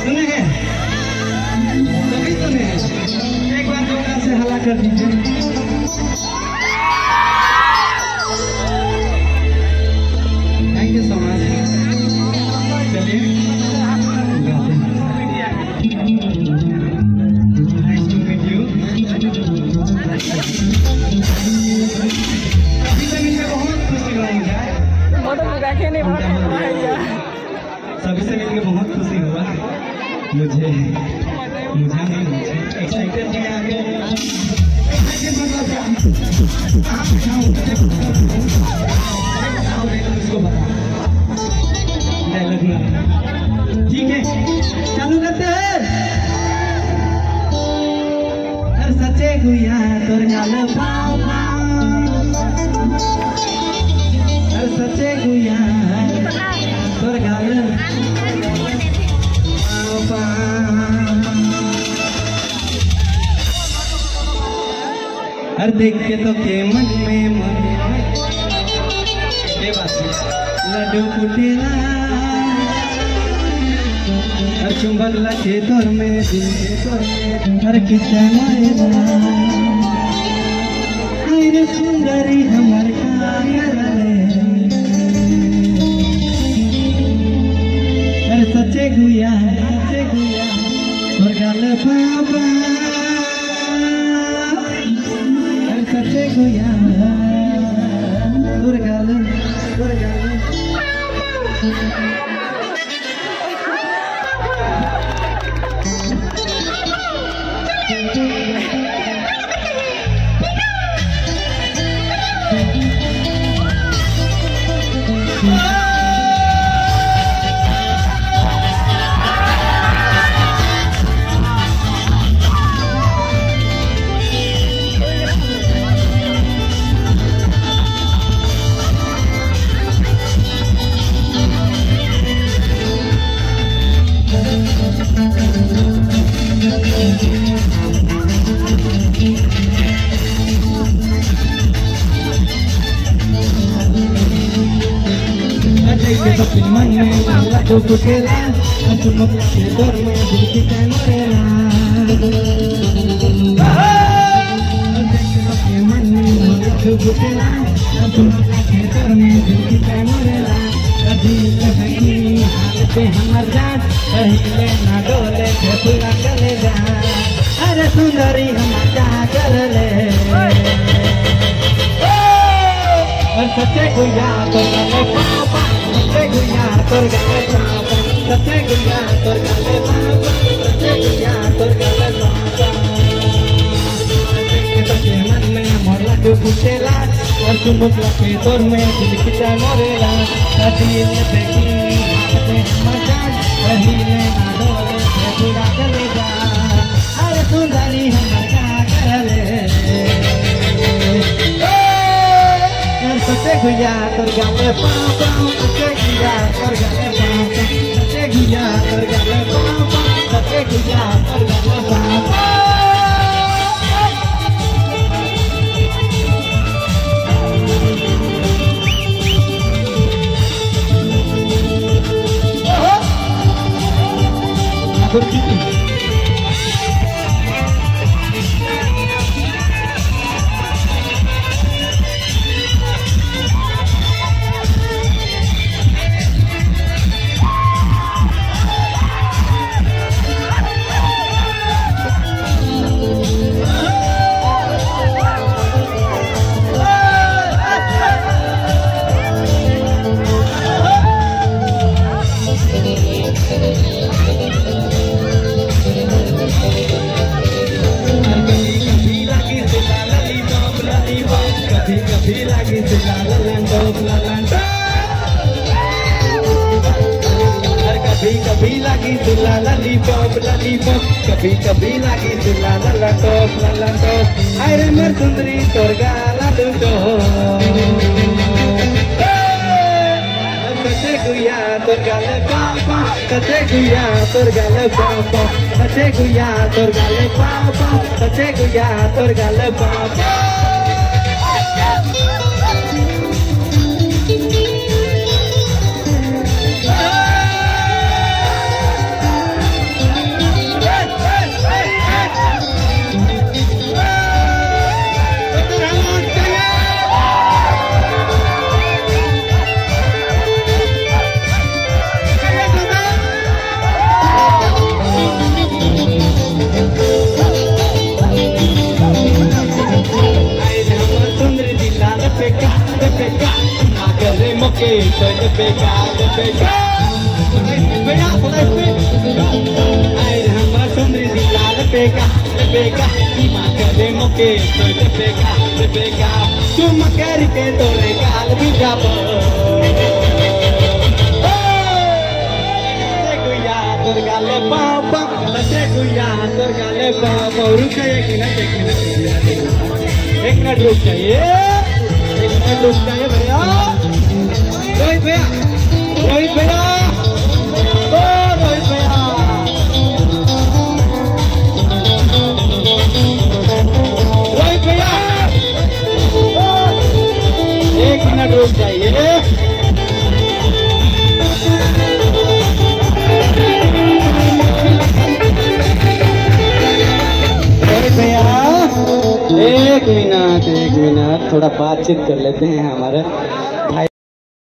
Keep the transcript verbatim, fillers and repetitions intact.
सुने हैं सभी सुने हैं। एक बार जोरदार से हल्ला कर दीजिए। Thank you so much. चलिए गाते हैं। Nice to meet you. अभी से मिलकर बहुत खुशी हुआ मुझे। सभी से मिलकर बहुत खुशी हुआ मुझे। मुझे नहीं मुझे एक्साइटेड भी आ गए। उसको बता डायलॉग ना। ठीक है चालू करते हैं। हर सच्चे गुया तोर गाल पाओ हर सच्चे गुया तोर गाल हर देख के तो के मन में मन ये बात लड्डू कुटेला हर चुंबक लगे तोर में दिल के तोर में हर किस्सा मायला मेरे सुंदरी हमर कायर हर सच्चे गुया सच्चे गुया तोर गाल बाबा हर सच्चे गुया तोर गाल तोर गाल que toque mañana la coquetela tu no te duerme porque te morena que toque mañana la coquetela tu no te duerme porque te morena दिल की हालत हमर जान पहले ना डोले के पूरा चले जा अरे सुंदरी हम क्या कर ले और सच्चे गुया तो गले पापा सच्चे गुया तो गले पापा सच्चे गुया तो गले पापा सच्चे गुया तो गले पापा के मन में मोरला जो पूछेला और तुम लगे तोर में दिल की मोरेला दिल देखी हाथ में मजाक पहले ना डोले से पूरा चले जा अरे सुंदरी हम क्या कर ले सच्चे गुया तोर गाले पापा सच्चे गुया तोर गाले पापा सच्चे गुया तोर गाले पापा सच्चे गुया तोर गाले पापा कभी लगी दुला लॉलीपॉप लॉलीपॉप कभी कभी लगी दुला लॉलीपॉप लॉलीपॉप अरे मर सुंदरी तोर गाला दुटो कचे गुया तोर गाले पापा कचे गुया तोर गाले पापा कचे गुया तोर गाले पापा कचे गुया तोर गाले पापा तो लेबेगा लेबेगा भैया थोड़ा स्पीड हमारा सुंदरी दिला लेबेगा लेबेगा माँ करे मोके तो लेबेगा लेबेगा तुम कर के तोरे गाल भी जाबो गाले पापा लते गुया तोर गाले पापा रुक जाइए एक मिनट एक मिनट एक मिनट रुक जाइए एक मिनट रुक जाइए भैया रोहित भैया रोहित भैया ओ रोहित भैया रोहित भैया एक मिनट रुक जाइए एक मिनट एक मिनट थोड़ा बातचीत कर लेते हैं हमारे